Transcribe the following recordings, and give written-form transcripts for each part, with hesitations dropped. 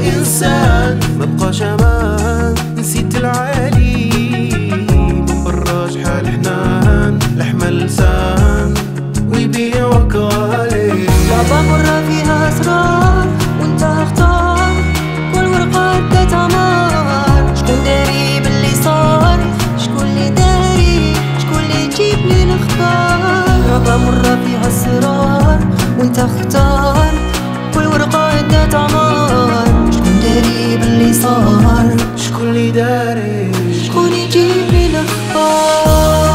إنسان مبقاش أمان، نسيت العالي من برا شحال حنان، لحمة لسان ويبيعوك غالي. لعبة مرة فيها أسرار وانت اختار، كل ورقة ادت عمار. شكون داري باللي صار، شكون اللي داري، شكون اللي يجيب لي الأخبار. لعبة مرة فيها أسرار وانت اختار، كل ورقة ادت عمار. شكون داري باللي صار، شكون اللي داري، شكون يجيب لي الأخبار.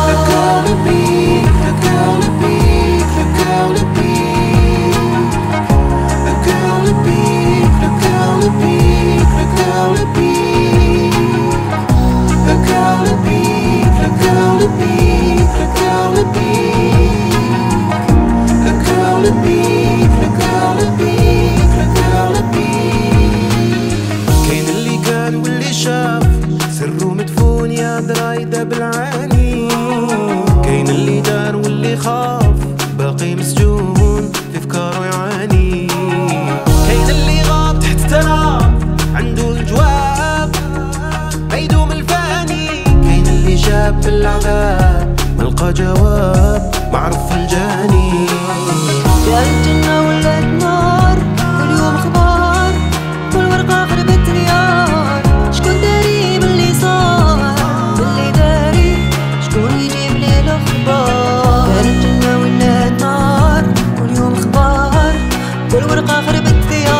كاين اللي كان واللي شاف سرو مدفون يا درايده بالعاني، كاين اللي دار واللي خاف باقي مسجون في فكارو يعاني، كاين اللي غاب تحت تراب عنده الجواب ما يدوم الفاني، كاين اللي شاب بالعذاب ملقى جواب معرف الجاني. يا الجنة ولا النار، كل يوم اخبار، كل ورقة خربت ديار. شكون داري باللي صار، باللي داري، شكون يجيب لي الاخبار. يا الجنة ولا النار، كل يوم اخبار، كل ورقة خربت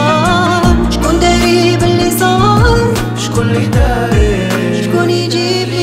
ديار. شكون داري باللي صار، شكون اللي داري، شكون يجيب لي